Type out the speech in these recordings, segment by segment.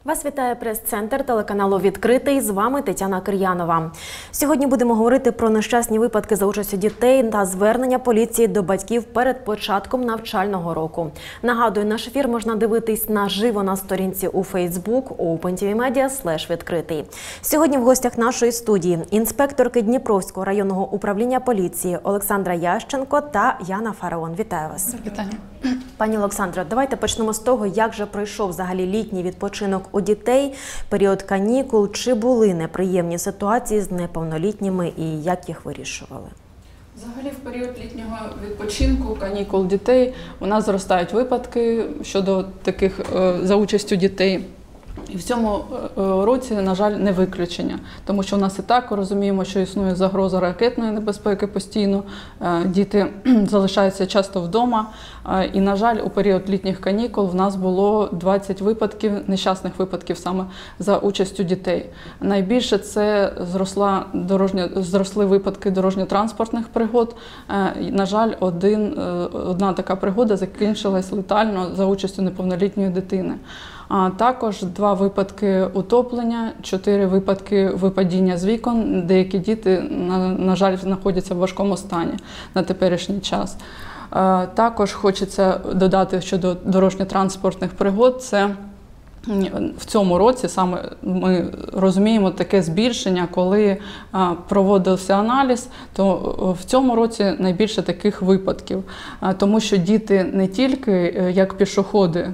Вас вітає прес-центр телеканалу «Відкритий». З вами Тетяна Кир'янова. Сьогодні будемо говорити про нещасні випадки за участю дітей та звернення поліції до батьків перед початком навчального року. Нагадую, наш ефір можна дивитись наживо на сторінці у Facebook opentvmedia/відкритий. Сьогодні в гостях нашої студії інспекторки Дніпровського районного управління поліції Олександра Ященко та Яна Фараон. Вітаю вас. Вітання. Пані Олександро, давайте почнемо з того, як же пройшов взагалі літній відпочинок у дітей, період канікул. Чи були неприємні ситуації з неповнолітніми і як їх вирішували? Взагалі, в період літнього відпочинку, канікул дітей, у нас зростають випадки щодо таких за участю дітей. І в цьому році, на жаль, не виключення, тому що у нас і так розуміємо, що існує загроза ракетної небезпеки постійно, діти залишаються часто вдома. І, на жаль, у період літніх канікул в нас було 20 випадків, нещасних випадків саме за участю дітей. Найбільше це зросли випадки дорожньо-транспортних пригод. На жаль, одна така пригода закінчилась летально за участю неповнолітньої дитини. А також 2 випадки утоплення, 4 випадки випадіння з вікон. Деякі діти, на жаль, знаходяться в важкому стані на теперішній час. Також хочеться додати щодо дорожньо-транспортних пригод. Це в цьому році саме ми розуміємо таке збільшення, коли проводився аналіз, то в цьому році найбільше таких випадків. Тому що діти не тільки як пішоходи,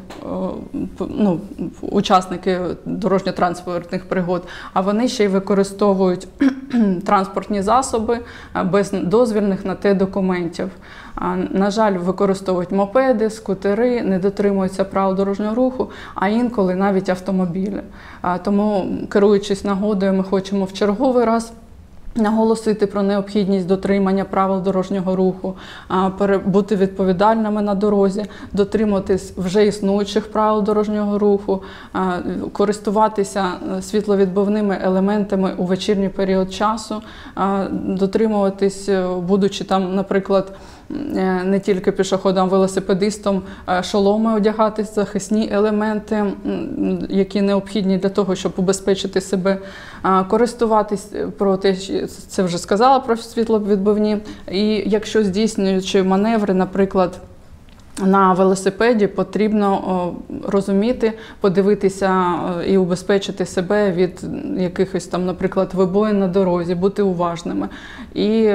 учасники дорожньо-транспортних пригод, а вони ще й використовують транспортні засоби без дозвільних на те документів. На жаль, використовують мопеди, скутери, не дотримуються правил дорожнього руху, а інколи навіть автомобілі. Тому, керуючись нагодою, ми хочемо в черговий раз наголосити про необхідність дотримання правил дорожнього руху, бути відповідальними на дорозі, дотримуватись вже існуючих правил дорожнього руху, користуватися світловідбивними елементами у вечірній період часу, дотримуватись, будучи там, наприклад, не тільки пішоходам, велосипедистам, шоломи одягатись, захисні елементи, які необхідні для того, щоб убезпечити себе, користуватись, про те, це вже сказала, про світловідбивні. І якщо здійснюючи маневри, наприклад, на велосипеді, потрібно розуміти, подивитися і убезпечити себе від якихось там, наприклад, вибоїн на дорозі, бути уважними. І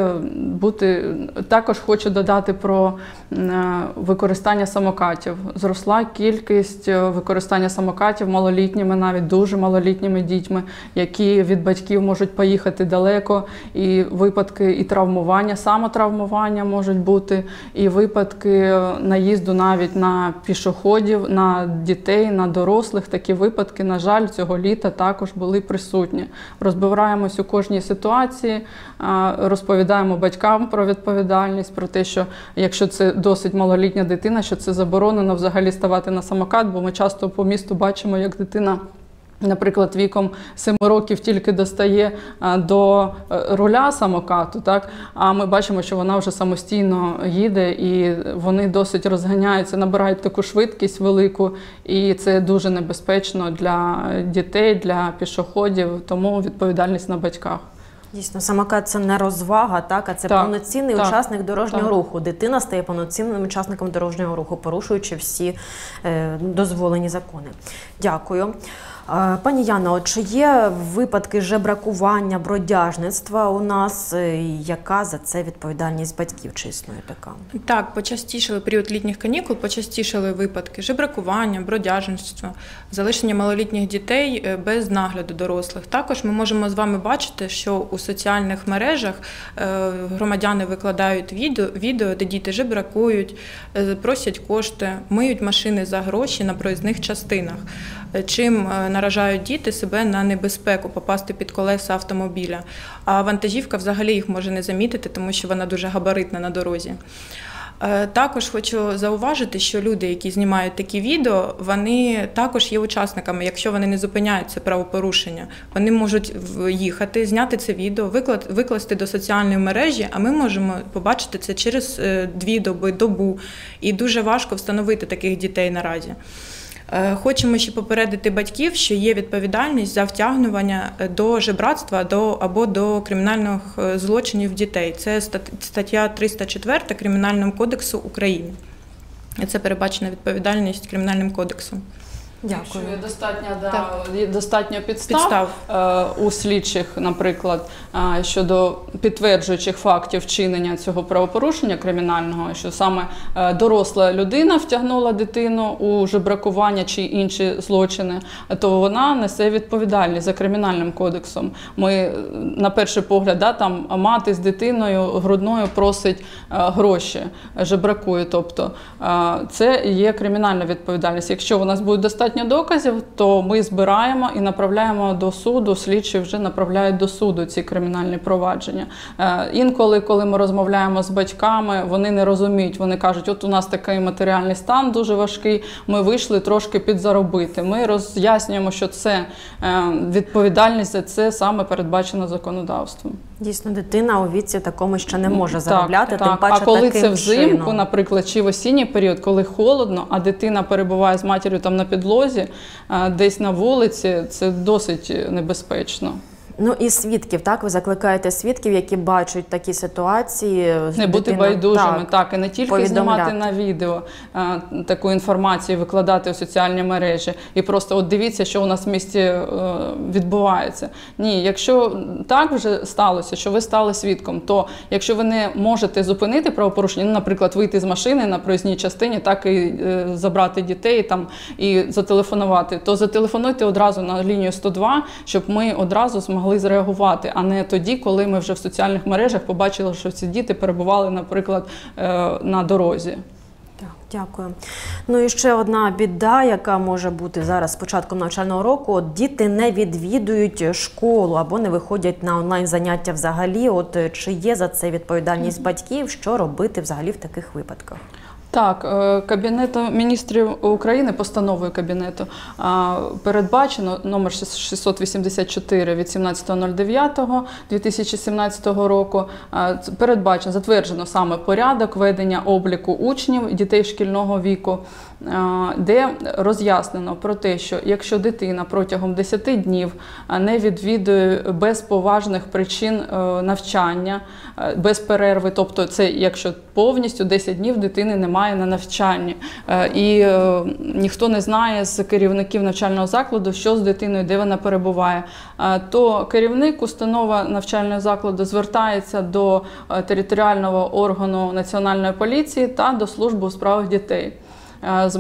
також хочу додати про використання самокатів. Зросла кількість використання самокатів малолітніми, навіть дуже малолітніми дітьми, які від батьків можуть поїхати далеко. І випадки і травмування, самотравмування можуть бути, і випадки наїзду навіть на пішоходів, на дітей, на дорослих. Такі випадки, на жаль, цього літа також були присутні. Розбираємось у кожній ситуації, розповідаємо батькам про відповідальність, про те, що якщо це досить малолітня дитина, що це заборонено взагалі ставати на самокат, бо ми часто по місту бачимо, як дитина, наприклад, віком 7 років тільки достає до руля самокату, так? А ми бачимо, що вона вже самостійно їде, і вони досить розганяються, набирають таку швидкість велику, і це дуже небезпечно для дітей, для пішоходів, тому відповідальність на батьках. Дійсно, самокат – це не розвага, так, а це повноцінний учасник дорожнього руху. Дитина стає повноцінним учасником дорожнього руху, порушуючи всі дозволені закони. Дякую. Пані Яно, чи є випадки жебракування, бродяжництва у нас? Яка за це відповідальність батьків? Чи існує така? Так, почастішали період літніх канікул, почастішали випадки жебракування, бродяжництва, залишення малолітніх дітей без нагляду дорослих. Також ми можемо з вами бачити, що у соціальних мережах громадяни викладають відео, де діти жебракують, просять кошти, миють машини за гроші на проїзних частинах. Чим наражають діти себе на небезпеку попасти під колеса автомобіля. А вантажівка взагалі їх може не замітити, тому що вона дуже габаритна на дорозі. Також хочу зауважити, що люди, які знімають такі відео, вони також є учасниками, якщо вони не зупиняють це правопорушення. Вони можуть їхати, зняти це відео, викласти до соціальної мережі, а ми можемо побачити це через 2 доби, добу. І дуже важко встановити таких дітей наразі. Хочемо ще попередити батьків, що є відповідальність за втягнення до жебратства або до кримінальних злочинів дітей. Це стаття 304 Кримінального кодексу України. Це передбачена відповідальність Кримінальним кодексом. Дякую. Є достатньо підстав у слідчих, наприклад, щодо підтверджуючих фактів вчинення цього правопорушення кримінального, що саме доросла людина втягнула дитину у жебракування чи інші злочини, то вона несе відповідальність за Кримінальним кодексом. Ми, на перший погляд, там мати з дитиною грудною просить гроші, жебракує, тобто це є кримінальна відповідальність. Якщо у нас буде достатньо доказів, то ми збираємо і направляємо до суду, слідчі вже направляють до суду ці кримінальні провадження. Інколи, коли ми розмовляємо з батьками, вони не розуміють, вони кажуть, от у нас такий матеріальний стан дуже важкий, ми вийшли трошки підзаробити. Ми роз'яснюємо, що це відповідальність за це саме передбачено законодавством. Дійсно, дитина у віці такому ще не може заробляти, тим паче а коли таким це взимку, чином. наприклад, чи в осінній період, коли холодно, а дитина перебуває з матір'ю там на підлозі, десь на вулиці, це досить небезпечно. Ну і свідків, так? Ви закликаєте свідків, які бачать такі ситуації. Не бути байдужими, так, і не тільки знімати на відео таку інформацію, викладати у соціальні мережі. І просто от дивіться, що у нас в місті відбувається. Ні, якщо так вже сталося, що ви стали свідком, то якщо ви не можете зупинити правопорушення, ну, наприклад, вийти з машини на проїзній частині, так і забрати дітей там, і зателефонувати, то зателефонуйте одразу на лінію 102, щоб ми одразу змогли зреагувати, а не тоді, коли ми вже в соціальних мережах побачили, що ці діти перебували, наприклад, на дорозі. Так, дякую. Ну і ще одна біда, яка може бути зараз з початком навчального року. От діти не відвідують школу або не виходять на онлайн-заняття взагалі. От чи є за це відповідальність батьків? Що робити взагалі в таких випадках? Так, Кабінетом міністрів України, постановою Кабінету, передбачено номер 684 від 17.09.2017 року, передбачено, затверджено саме порядок ведення обліку учнів, дітей шкільного віку, де роз'яснено про те, що якщо дитина протягом 10 днів не відвідує без поважних причин навчання, без перерви, тобто це якщо повністю 10 днів дитини немає на навчанні, і ніхто не знає з керівників навчального закладу, що з дитиною, де вона перебуває, то керівник установи навчального закладу звертається до територіального органу Національної поліції та до служби у справах дітей з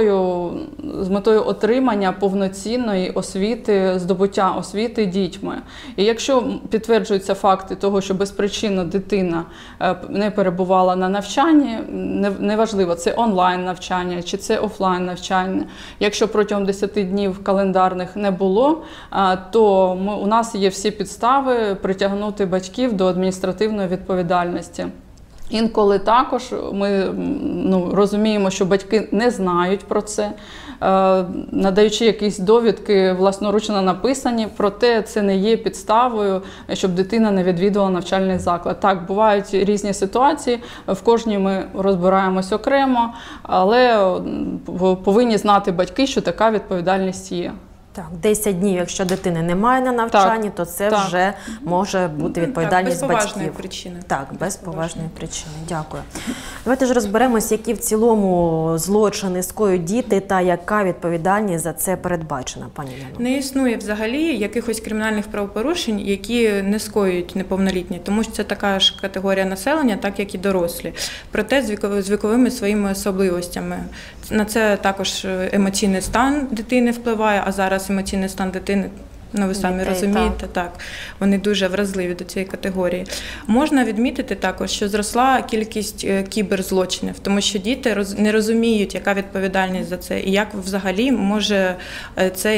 метою отримання повноцінної освіти, здобуття освіти дітьми. І якщо підтверджуються факти того, що безпричинно дитина не перебувала на навчанні, неважливо, це онлайн навчання чи це офлайн навчання, якщо протягом 10 днів календарних не було, то у нас є всі підстави притягнути батьків до адміністративної відповідальності. Інколи також ми розуміємо, що батьки не знають про це, надаючи якісь довідки власноручно написані, проте це не є підставою, щоб дитина не відвідувала навчальний заклад. Так, бувають різні ситуації, в кожній ми розбираємось окремо, але повинні знати батьки, що така відповідальність є. Так, 10 днів, якщо дитини немає на навчанні, то це вже може бути відповідальність батьків. Без поважної причини. Так, без поважної причини. Дякую. Давайте ж розберемось, які в цілому злочини скоюють діти та яка відповідальність за це передбачена, пані Яно? Не існує взагалі якихось кримінальних правопорушень, які не скоюють неповнолітні, тому що це така ж категорія населення, так як і дорослі. Проте з віковими своїми особливостями. На це також емоційний стан дитини впливає, а зараз емоційний стан дитини, ви самі розумієте, так, вони дуже вразливі до цієї категорії. Можна відмітити також, що зросла кількість кіберзлочинів, тому що діти не розуміють, яка відповідальність за це і як взагалі може це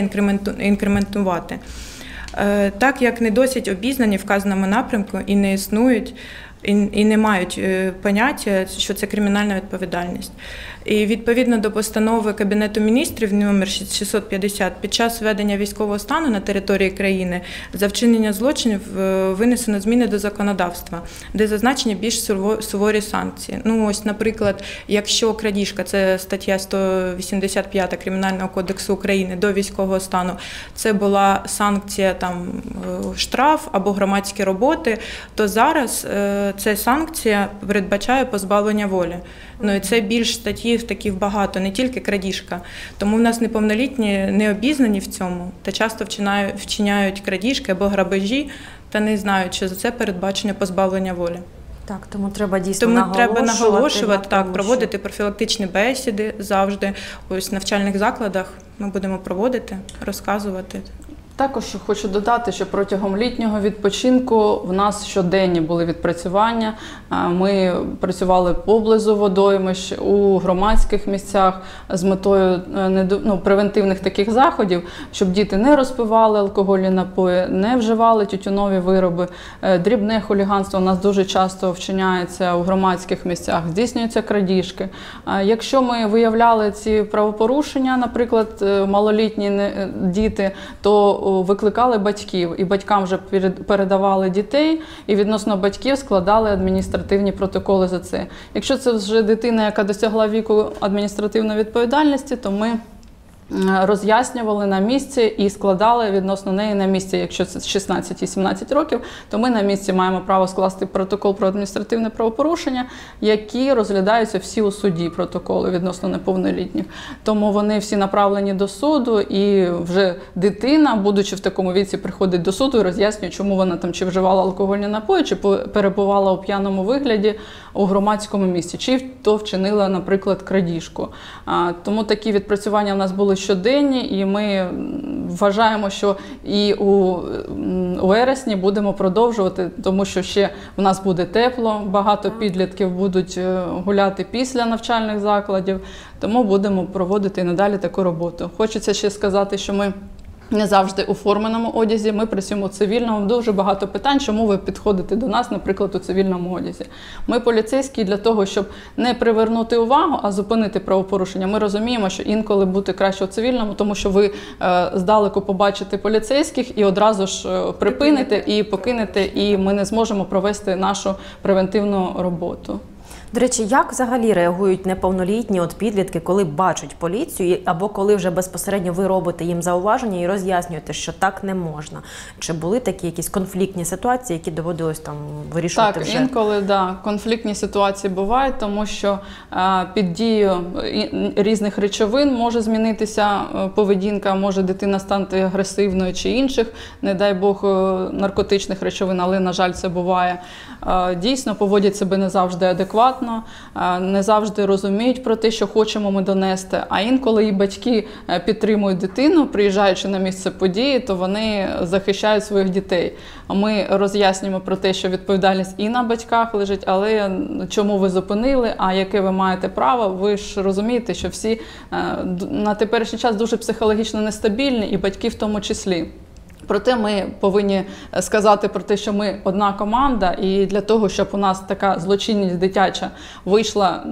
інкрементувати. Так як не досить обізнані в вказаному напрямку і не існують і не мають поняття, що це кримінальна відповідальність. І відповідно до постанови Кабінету міністрів номер 650 під час введення військового стану на території країни за вчинення злочинів винесено зміни до законодавства, де зазначені більш суворі санкції. Ну ось, наприклад, якщо крадіжка, це стаття 185 Кримінального кодексу України, до військового стану, це була санкція штраф або громадські роботи, то зараз ця санкція передбачає позбавлення волі. Ну і це більш статтів таких багато, не тільки крадіжка. Тому в нас неповнолітні не обізнані в цьому та часто вчиняють крадіжки або грабежі та не знають, що за це передбачення позбавлення волі. Так, тому треба дійсно наголошувати, так, проводити профілактичні бесіди завжди. Ось в навчальних закладах ми будемо проводити, розказувати. Також хочу додати, що протягом літнього відпочинку в нас щоденні були відпрацювання. Ми працювали поблизу водоймищ, у громадських місцях з метою превентивних таких заходів, щоб діти не розпивали алкогольні напої, не вживали тютюнові вироби. Дрібне хуліганство у нас дуже часто вчиняється у громадських місцях, здійснюються крадіжки. Якщо ми виявляли ці правопорушення, наприклад, малолітні діти, то викликали батьків, і батькам вже передавали дітей, і відносно батьків складали адміністративні протоколи за це. Якщо це вже дитина, яка досягла віку адміністративної відповідальності, то ми роз'яснювали на місці і складали відносно неї на місці. Якщо це 16 і 17 років, то ми на місці маємо право скласти протокол про адміністративне правопорушення, які розглядаються всі у суді, протоколи відносно неповнолітніх. Тому вони всі направлені до суду, і вже дитина, будучи в такому віці, приходить до суду і роз'яснює, чому вона там чи вживала алкогольні напої, чи перебувала у п'яному вигляді у громадському місці, чи то вчинила, наприклад, крадіжку. Тому такі відпрацювання в нас були щоденні, і ми вважаємо, що і у вересні будемо продовжувати, тому що ще в нас буде тепло, багато підлітків будуть гуляти після навчальних закладів, тому будемо проводити і надалі таку роботу. Хочеться ще сказати, що ми не завжди у форменому одязі, ми працюємо у цивільному. Дуже багато питань, чому ви підходите до нас, наприклад, у цивільному одязі. Ми поліцейські для того, щоб не привернути увагу, а зупинити правопорушення. Ми розуміємо, що інколи бути краще у цивільному, тому що ви здалеку побачите поліцейських і одразу ж припините і покинете, і ми не зможемо провести нашу превентивну роботу. До речі, як взагалі реагують неповнолітні підлітки, коли бачать поліцію, або коли вже безпосередньо ви робите їм зауваження і роз'яснюєте, що так не можна? Чи були такі якісь конфліктні ситуації, які доводилось там вирішувати вже? Так, інколи, конфліктні ситуації бувають, тому що під дією різних речовин може змінитися поведінка, може дитина стати агресивною чи інших, не дай Бог, наркотичних речовин, але, на жаль, це буває. Дійсно, поводять себе не завжди адекватно, не завжди розуміють про те, що хочемо ми донести. А інколи і батьки підтримують дитину, приїжджаючи на місце події, то вони захищають своїх дітей. Ми роз'яснюємо про те, що відповідальність і на батьках лежить, але чому ви зупинили, а яке ви маєте право, ви ж розумієте, що всі на теперішній час дуже психологічно нестабільні, і батьки в тому числі. Проте ми повинні сказати про те, що ми одна команда, і для того, щоб у нас така злочинність дитяча вийшла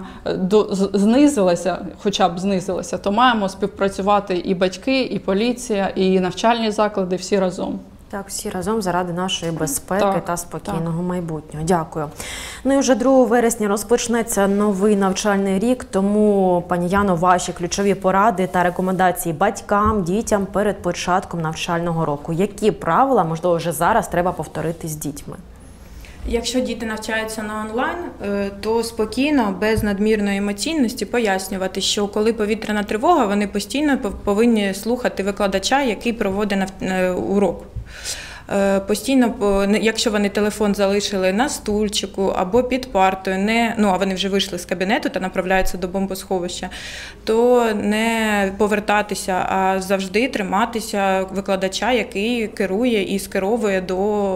знизилася, хоча б знизилася, то маємо співпрацювати і батьки, і поліція, і навчальні заклади, всі разом. Так, всі разом заради нашої безпеки та спокійного майбутнього. Дякую. Ну і вже 2 вересня розпочнеться новий навчальний рік, тому, пані Яно, ваші ключові поради та рекомендації батькам, дітям перед початком навчального року. Які правила, можливо, вже зараз треба повторити з дітьми? Якщо діти навчаються на онлайн, то спокійно, без надмірної емоційності пояснювати, що коли повітряна тривога, вони постійно повинні слухати викладача, який проводить урок. Постійно, якщо вони телефон залишили на стульчику або під партою, а вони вже вийшли з кабінету та направляються до бомбосховища, то не повертатися, а завжди триматися викладача, який керує і скеровує до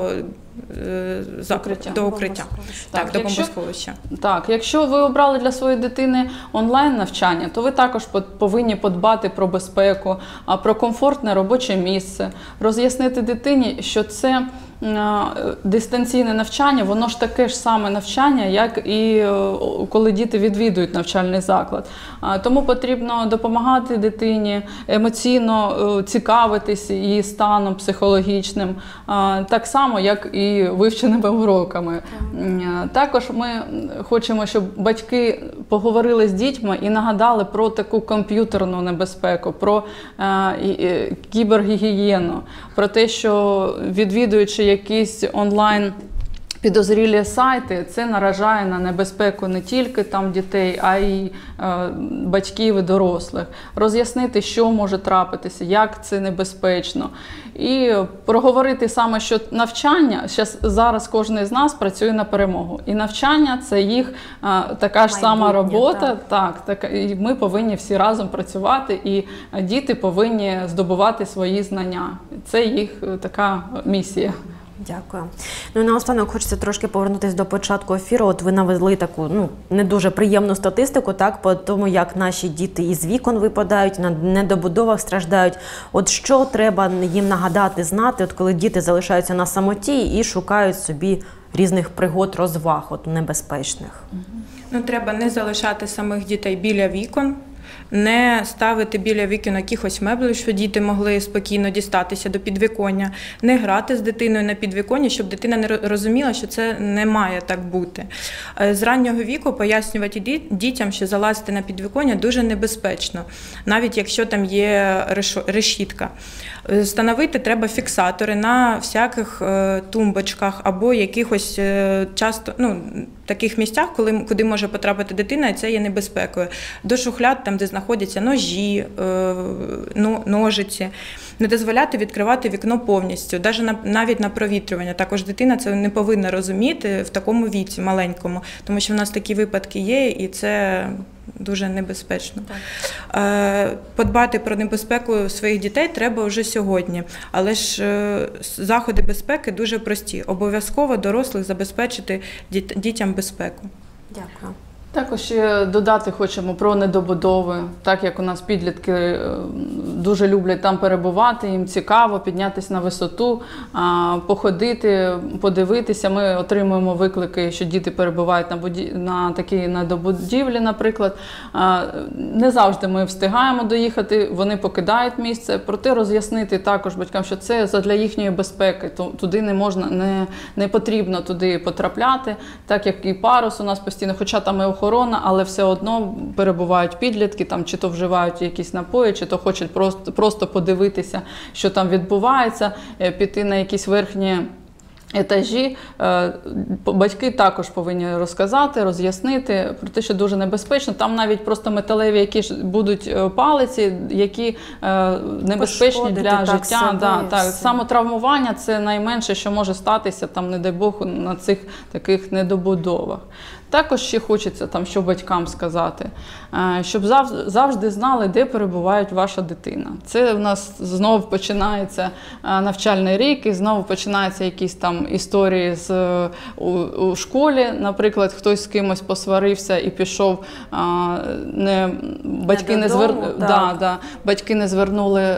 укриття. До бомбосховища. Так, якщо ви обрали для своєї дитини онлайн-навчання, то ви також повинні подбати про безпеку, про комфортне робоче місце, роз'яснити дитині, що це дистанційне навчання, воно ж таке ж саме навчання, як і коли діти відвідують навчальний заклад. Тому потрібно допомагати дитині, емоційно цікавитись її станом психологічним, так само, як і вивченими уроками. Також ми хочемо, щоб батьки поговорили з дітьми і нагадали про таку комп'ютерну небезпеку, про кібергігієну, про те, що відвідуючи якісь онлайн підозрілі сайти, це наражає на небезпеку не тільки там дітей, а й батьків і дорослих. Роз'яснити, що може трапитися, як це небезпечно. І проговорити саме, що навчання, зараз кожен з нас працює на перемогу. І навчання – це їх така ж сама робота. Так, і ми повинні всі разом працювати, і діти повинні здобувати свої знання. Це їх така місія. Дякую. Ну і наостанок хочеться трошки повернутися до початку ефіру. От ви навели таку не дуже приємну статистику, так, по тому, як наші діти із вікон випадають, на недобудовах страждають. От що треба їм нагадати, знати, от коли діти залишаються на самоті і шукають собі різних пригод, розваг, от небезпечних? Треба не залишати самих дітей біля вікон, не ставити біля вікон якихось меблів, щоб діти могли спокійно дістатися до підвіконня, не грати з дитиною на підвіконні, щоб дитина не розуміла, що це не має так бути. З раннього віку пояснювати дітям, що залазити на підвіконня дуже небезпечно, навіть якщо там є решітка. Встановити треба фіксатори на всяких тумбочках або якихось часто, таких місцях, куди може потрапити дитина, і це є небезпекою. До шухляд, там, де знаходяться ножі, ножиці. Не дозволяти відкривати вікно повністю, навіть на провітрювання. Також дитина це не повинна розуміти в такому віці, маленькому, тому що в нас такі випадки є, і це дуже небезпечно. Подбати про небезпеку своїх дітей треба вже сьогодні, але ж заходи безпеки дуже прості. Обов'язково дорослих забезпечити дітям безпеку. Дякую. Також ще додати хочемо про недобудови, так як у нас підлітки дуже люблять там перебувати, їм цікаво піднятися на висоту, походити, подивитися. Ми отримуємо виклики, що діти перебувають на такій недобудівлі, наприклад. Не завжди ми встигаємо доїхати, вони покидають місце, проте роз'яснити також батькам, що це задля їхньої безпеки, туди не можна, не потрібно туди потрапляти, так як і парус у нас постійно, хоча там і охорона, але все одно перебувають підлітки, там чи то вживають якісь напої, чи то хочуть просто подивитися, що там відбувається, піти на якісь верхні етажі. Батьки також повинні розказати, роз'яснити про те, що дуже небезпечно. Там навіть просто металеві якісь будуть палиці, які небезпечні для життя. Самотравмування – це найменше, що може статися, там, не дай Бог, на цих таких недобудовах. Також ще хочеться що батькам сказати, щоб завжди знали, де перебуває ваша дитина. Це в нас знову починається навчальний рік, і знову починаються якісь там історії у школі. Наприклад, хтось з кимось посварився і пішов, батьки не звернули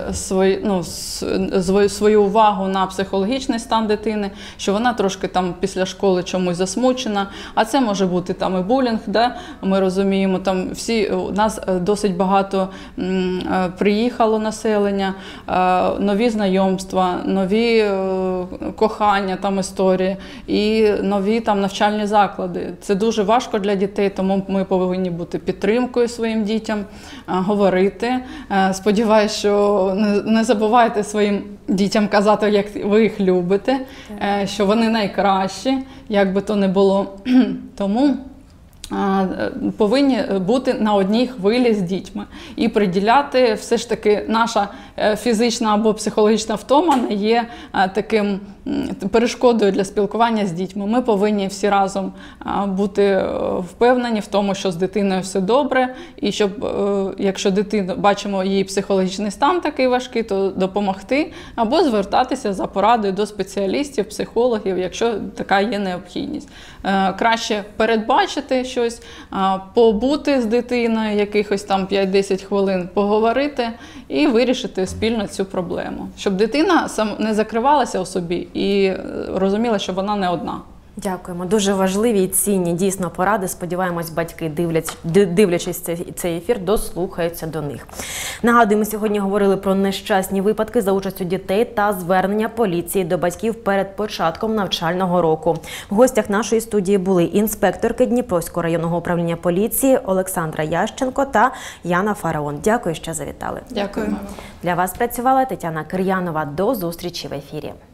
свою увагу на психологічний стан дитини, що вона трошки там після школи чомусь засмучена, а це може бути там і булінг, ми розуміємо, там у нас досить багато приїхало населення, нові знайомства, нові кохання, там історії, і нові там навчальні заклади. Це дуже важко для дітей, тому ми повинні бути підтримкою своїм дітям, говорити. Сподіваюсь, що не забувайте своїм дітям казати, як ви їх любите, що вони найкращі, як би то не було. Тому повинні бути на одній хвилі з дітьми і приділяти, все ж таки, наша фізична або психологічна втома не є таким перешкодою для спілкування з дітьми. Ми повинні всі разом бути впевнені в тому, що з дитиною все добре, і щоб, якщо бачимо її психологічний стан такий важкий, то допомогти або звертатися за порадою до спеціалістів, психологів, якщо така є необхідність. Краще передбачити, що щось, побути з дитиною якихось там 5-10 хвилин, поговорити і вирішити спільно цю проблему. Щоб дитина не закривалася у собі і розуміла, що вона не одна. Дякуємо. Дуже важливі і цінні дійсно поради. Сподіваємось, батьки, дивлячись цей ефір, дослухаються до них. Нагадую, ми сьогодні говорили про нещасні випадки за участю дітей та звернення поліції до батьків перед початком навчального року. В гостях нашої студії були інспекторки Дніпровського районного управління поліції Олександра Ященко та Яна Фараон. Дякую, що завітали. Дякую. Для вас працювала Тетяна Кир'янова. До зустрічі в ефірі.